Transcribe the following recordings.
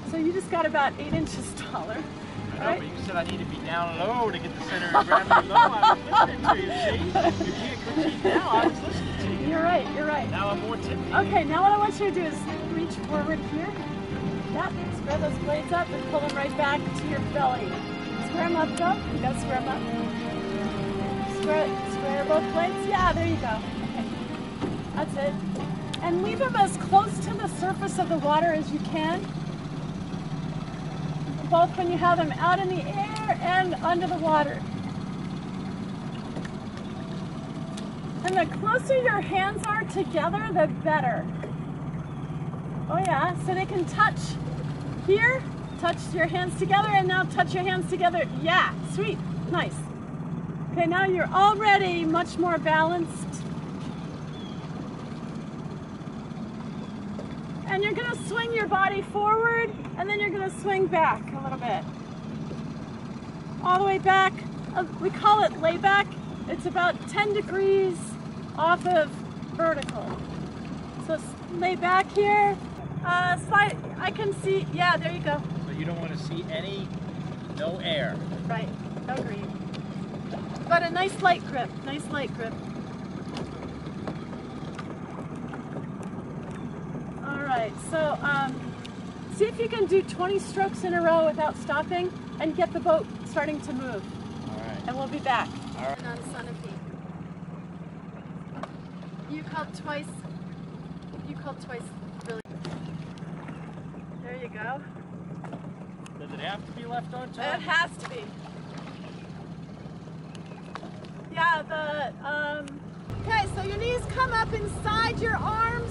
So you just got about 8 inches taller. I know, Right? but you said I need to be down low to get the center of gravity low. I was listening to you, see? You can't critique now. I was listening to you. You're right, you're right. Now I'm more tippy. Okay, now what I want you to do is reach forward here. Yep, square those blades up and pull them right back to your belly. Square them up though. You gotta square them up. Square both blades. Yeah, there you go. Okay. That's it. And leave them as close to the surface of the water as you can. Both when you have them out in the air and under the water. And the closer your hands are together, the better. Oh yeah, so they can touch here, touch your hands together, and now touch your hands together. Yeah, sweet, nice. Okay, now you're already much more balanced. And you're gonna swing your body forward, and then you're gonna swing back a little bit. All the way back. We call it layback. It's about 10 degrees off of vertical. So lay back here. Slide. I can see. Yeah, there you go. So you don't want to see no air. Right. No green. But a nice light grip. Nice light grip. All right. So see if you can do 20 strokes in a row without stopping and get the boat starting to move. All right. And we'll be back. All right. And on Sunapee. You called twice. You called twice. Really. There you go. Does it have to be left on top? It has to be. Yeah, okay, so your knees come up inside your arms.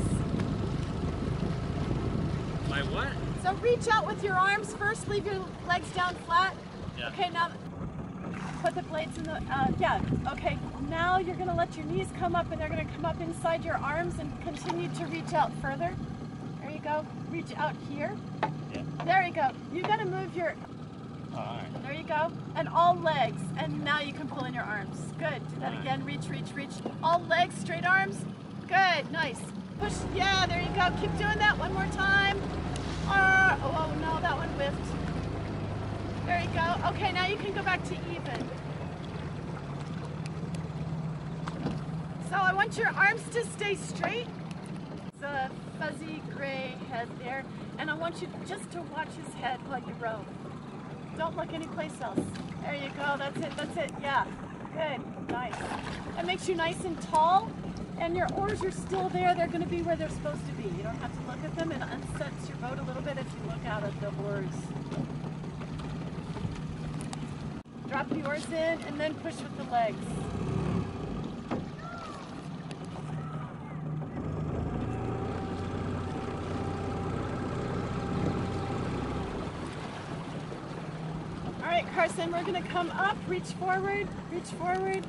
My what? So reach out with your arms first, leave your legs down flat. Yeah. Okay, now put the blades in the, yeah, okay. Now you're gonna let your knees come up and they're gonna come up inside your arms and continue to reach out further. There you go, reach out here. Yeah. There you go. You gotta move your, All right. there you go. And all legs, and now you can pull in your arms. Good, do that again, reach, reach, reach. All legs, straight arms. Good, nice. Push, yeah, there you go. Keep doing that one more time. Oh no, that one whiffed. There you go. Okay, now you can go back to even. So I want your arms to stay straight. It's a fuzzy gray head there. And I want you just to watch his head while you row. Don't look anyplace else. There you go, that's it, yeah. Good, nice. That makes you nice and tall, and your oars are still there. They're gonna be where they're supposed to be. You don't have to look at them, and it unsets your boat a little bit if you look out at the oars. Drop the oars in, and then push with the legs. Carson, we're going to come up, reach forward, reach forward.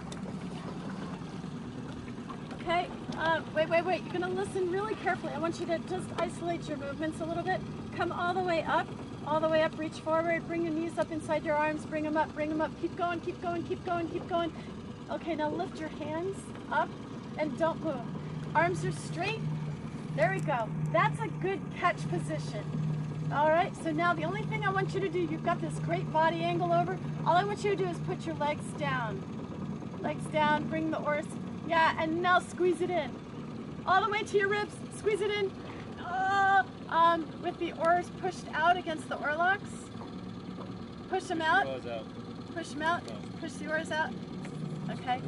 Okay, wait. You're going to listen really carefully. I want you to just isolate your movements a little bit. Come all the way up, reach forward, bring your knees up inside your arms, bring them up. Keep going, keep going, keep going, keep going. Okay, now lift your hands up and don't move. Arms are straight. There we go. That's a good catch position. All right, so now the only thing I want you to do, you've got this great body angle over. All I want you to do is put your legs down. Legs down, bring the oars. Yeah, and now squeeze it in. All the way to your ribs, squeeze it in. With the oars pushed out against the oarlocks. Push them out. Push them out. Push the oars out. Okay.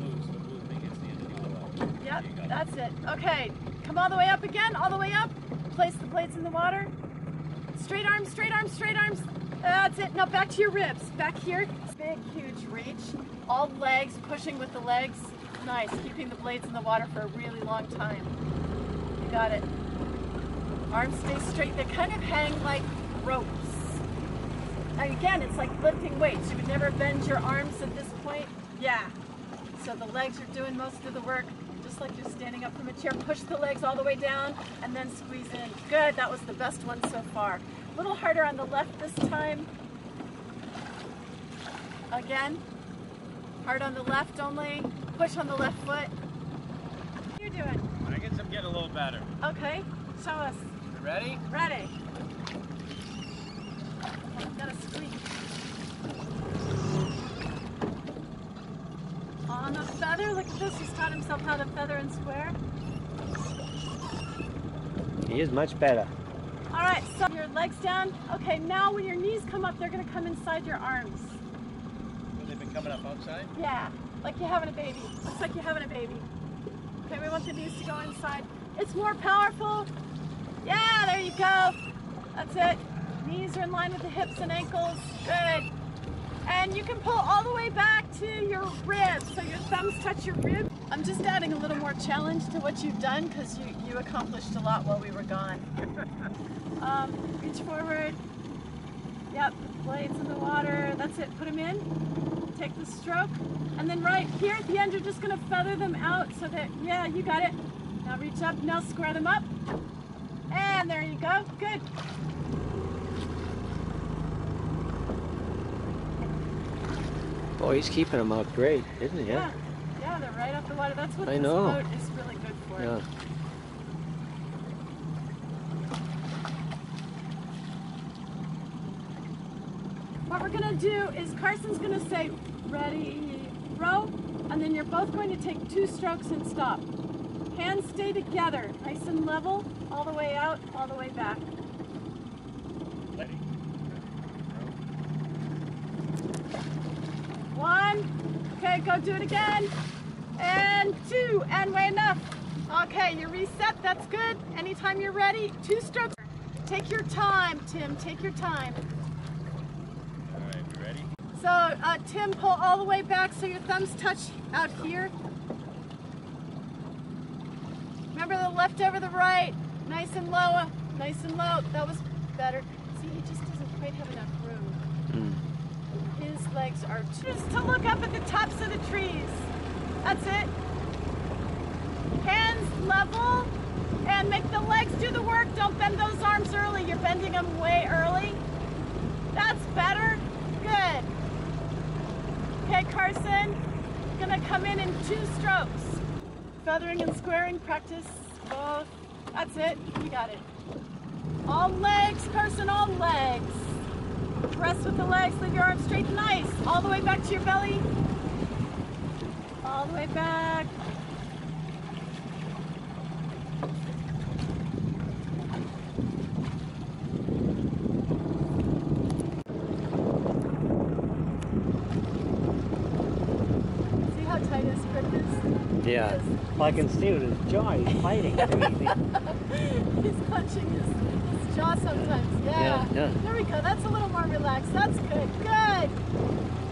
Yep, that's it. Okay, come all the way up again, all the way up. Place the blades in the water. Straight arms, straight arms, straight arms. That's it. Now back to your ribs. Back here. Big, huge reach. All legs, pushing with the legs. Nice. Keeping the blades in the water for a really long time. You got it. Arms stay straight. They kind of hang like ropes. And again, it's like lifting weights. You would never bend your arms at this point. Yeah. So the legs are doing most of the work. Just like you're standing up from a chair, push the legs all the way down and then squeeze in. Good, that was the best one so far. A little harder on the left this time. Again, hard on the left only. Push on the left foot. What are you doing? I guess I'm getting a little better. Okay, show us. You ready? Ready. feather. Look at this. He's taught himself how to feather and square. He is much better. All right, so your legs down. Okay, now when your knees come up, they're gonna come inside your arms. Well, they've been coming up outside? Yeah, like you're having a baby. Looks like you're having a baby. Okay, we want the knees to go inside. It's more powerful. Yeah, there you go. That's it. Knees are in line with the hips and ankles. Good. And you can pull all the way back to your ribs, so your thumbs touch your ribs. I'm just adding a little more challenge to what you've done because you accomplished a lot while we were gone. Reach forward. Yep, put the blades in the water. That's it, put them in. Take the stroke. And then right here at the end, you're just gonna feather them out so that, yeah, you got it. Now reach up, now square them up. And there you go, good. Oh, he's keeping them out great, isn't he? Yeah, yeah, they're right off the water. That's what I this know. boat is really good for. Yeah. What we're gonna do is Carson's gonna say, ready, row, and then you're both going to take 2 strokes and stop. Hands stay together, nice and level, all the way out, all the way back. Ready. 1, okay, go do it again, and 2, and way enough. Okay, you reset, that's good. Anytime you're ready, 2 strokes. Take your time, Tim, take your time. All right, we ready? So, Tim, pull all the way back so your thumbs touch out here. Remember the left over the right, nice and low, nice and low. That was better. See, he just doesn't quite have enough room. His legs are just to look up at the tops of the trees. That's it. Hands level and make the legs do the work. Don't bend those arms early. You're bending them way early. That's better. Good. Okay, Carson, gonna come in 2 strokes. Feathering and squaring, practice both. That's it, you got it. All legs, Carson, all legs. Press with the legs, leave your arms straight, nice. All the way back to your belly. All the way back. See how tight his grip is? Yeah. Well, I can see it with his jaw. He's fighting. He's clenching his jaw sometimes. Yeah. Yeah, yeah. There we go. That's a little more relaxed. That's good. Good.